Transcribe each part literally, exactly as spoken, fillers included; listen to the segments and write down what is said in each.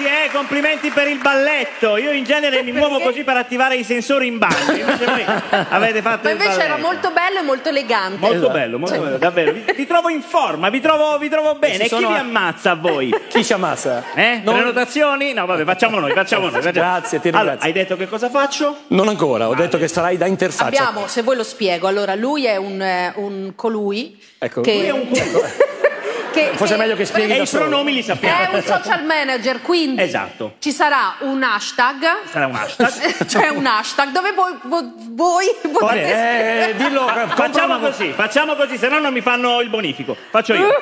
complimenti, eh, complimenti per il balletto. Io in genere mi muovo così per attivare i sensori in bagno. Invece voi avete fatto Ma il invece balletto. era molto bello e molto elegante. Molto Esatto. bello, molto Cioè- bello, davvero. Vi, vi trovo in forma, vi trovo, vi trovo bene. E sono chi vi a- ammazza a voi? Chi ci ammazza? Eh? Non- Prenotazioni? No, vabbè, facciamo noi, facciamo noi. Facciamo. Grazie, ti Allora, ringrazio. hai detto che cosa faccio? Non ancora, ho detto che sarai da interfaccia. Abbiamo, se vuoi lo spiego, allora lui è un, eh, un colui Ecco. che... Lui è un che- Forse è meglio che spieghi E da i solo. pronomi li sappiamo. È un social manager, quindi Esatto. ci sarà un hashtag. Sarà un hashtag. C'è un hashtag dove voi, voi, voi potete Eh, eh, dillo, Fa- compra facciamo una- così, facciamo così, se no non mi fanno il bonifico. Faccio io.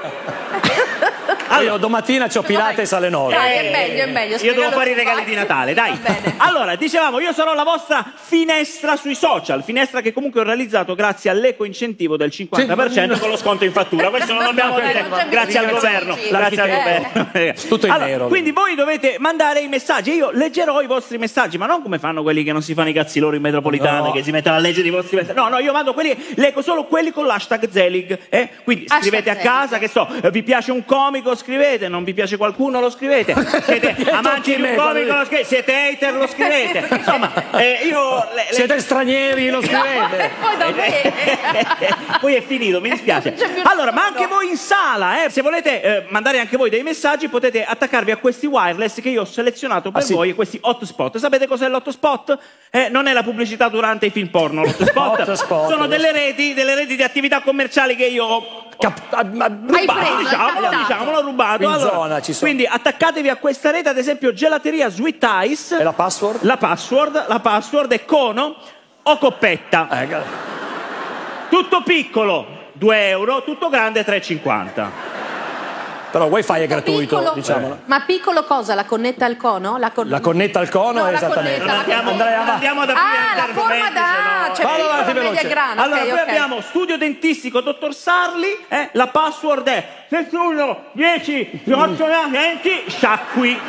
Io domattina c'ho Pilates alle nove. Dai, è meglio, è meglio. Io spiegalo devo fare i tu, regali vai. di Natale, dai. Va bene. Allora, dicevamo, io sono la vostra finestra sui social, finestra che comunque ho realizzato grazie all'eco-incentivo del cinquanta per cento con lo sconto in fattura. Questo non dobbiamo Vabbè, dire, non c'è grazie al bisogno. governo, Sì. grazie al Eh. governo. Tutto in Allora, nero. quindi voi dovete mandare i messaggi, io leggerò i vostri messaggi, ma non come fanno quelli che non si fanno i cazzi loro in metropolitana, No. che si mettono a leggere i vostri messaggi. No, no, io mando quelli, leggo solo quelli con l'hashtag Zelig, eh? Quindi Hashtag scrivete a casa, Zelig. che so, eh, vi piace un comico, scrivete, non vi piace qualcuno, lo scrivete. Siete amanti di un me, comico, guarda. lo scrivete. Siete hater, lo scrivete. Insomma, eh, io... le- le- Siete stranieri, lo scrivete. Poi da me. Poi è finito, mi dispiace. Non c'è più Allora, ma nessuno. anche voi in sala, eh, se volete eh, mandare anche voi dei messaggi, potete attaccarvi a questi wireless che io ho selezionato per Ah, sì? voi, questi hotspot. Sapete cos'è l'hotspot? Eh, non è la pubblicità durante i film porno. L'hotspot Hotspot. sono delle reti, delle reti di attività commerciali che io ho Cap- ah, ma- Hai rubato, preso, hai diciamolo, captato. diciamolo, rubato. In Allora, zona ci sono. Quindi attaccatevi a questa rete, ad esempio gelateria Sweet Ice. E la password? La password, la password è cono o coppetta. Eh, gal- Tutto piccolo due euro, tutto grande tre e cinquanta. Però il wifi è gratuito, Piccolo- diciamolo. Ma piccolo cosa? La connetta al cono? La, con- La connetta al cono, No, la esattamente. connetta, Non la andiamo, Andrea, non va. andiamo ad aprire Ah, la forma argomenti, da... sennò- Cioè, Vado piccolo, avanti, media veloce. e grande. Allora, ok, poi ok. abbiamo studio dentistico, dottor Sarli, eh, la password è sessuno dieci otto venti sciacqui.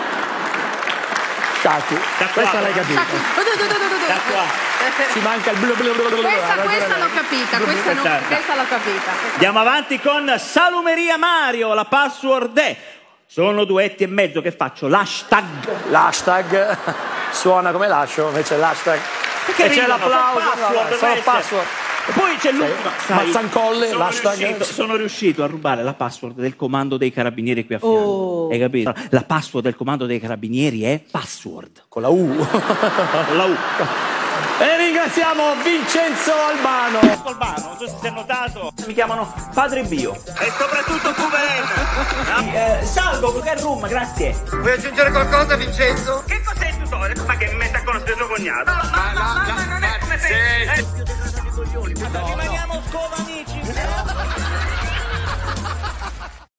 Sciacqui. Questa l'hai capita. Da qua. Ci manca il blu blu blu blu. Questa, Ha ragione questa lei. l'ho capita, questa, non- Questa- questa l'ho capita. Andiamo avanti con Salumeria Mario, la password è sono duetti e mezzo, che faccio? L'hashtag. L'hashtag suona come lascio, invece l'hashtag. Perché E c'è ridono? l'applauso. Sono password, no, no, Sono deve password. E poi c'è l'ultima. Sai, Mazzancolle, sono l'hashtag. riuscito, sono riuscito a rubare la password del comando dei carabinieri qui a fianco. Oh. Hai capito? La password del comando dei carabinieri è password. Con la U. Con la U. E ringraziamo Vincenzo Albano. Albano, non so se si è notato. Mi chiamano Padre Bio. E soprattutto Cuberen. Eh, salgo, Cooker Room, grazie. Vuoi aggiungere qualcosa, Vincenzo? Che cos'è il tutore? Ma che mi mette a conoscere suo cognato? Ma la, la,